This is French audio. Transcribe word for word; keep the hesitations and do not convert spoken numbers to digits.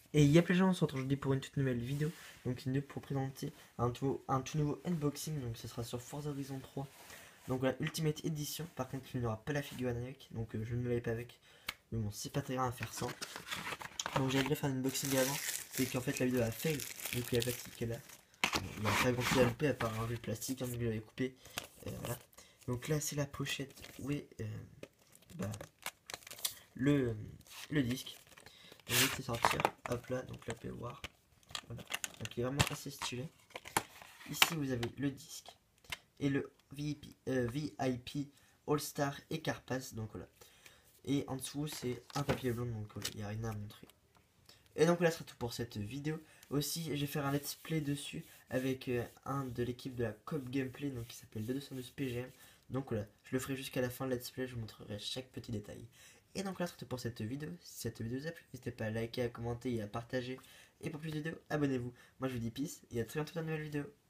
Et il y a plein de gens, on se retrouve aujourd'hui pour une toute nouvelle vidéo. Donc une vidéo pour présenter un tout, un tout nouveau unboxing. Donc ce sera sur Forza Horizon trois. Donc voilà, Ultimate Edition. Par contre il n'y aura pas la figure avec. Donc euh, je ne l'avais pas avec. Mais bon, c'est pas très grave à faire sans. Donc j'avais déjà fait un unboxing avant. C'est qu'en fait la vidéo a fail. Donc il y a la plastique qui est là. Bon, il n'y a pas grand chose à louper à part un jeu de plastique. Hein, donc je l'avais coupé. Euh, voilà. Donc là c'est la pochette. Où est euh, bah, le, le disque. On va laisser sortir. Hop là, donc la P War. Voilà. Donc il est vraiment assez stylé. Ici vous avez le disque et le V I P, euh, V I P All Star et Carpass. Donc voilà. Et en dessous c'est un papier blanc. Donc voilà, il n'y a rien à montrer. Et donc là, ce sera tout pour cette vidéo. Aussi, je vais faire un let's play dessus avec euh, un de l'équipe de la Coop Gameplay, donc qui s'appelle deux cent douze P G M. Donc voilà, je le ferai jusqu'à la fin de let's play, je vous montrerai chaque petit détail. Et donc là, c'est tout pour cette vidéo. Si cette vidéo vous a plu, n'hésitez pas à liker, à commenter et à partager. Et pour plus de vidéos, abonnez-vous. Moi, je vous dis peace et à très bientôt dans une nouvelle vidéo.